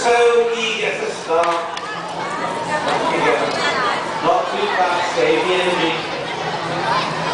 so eager to start. Back again. Not too fast, save the energy.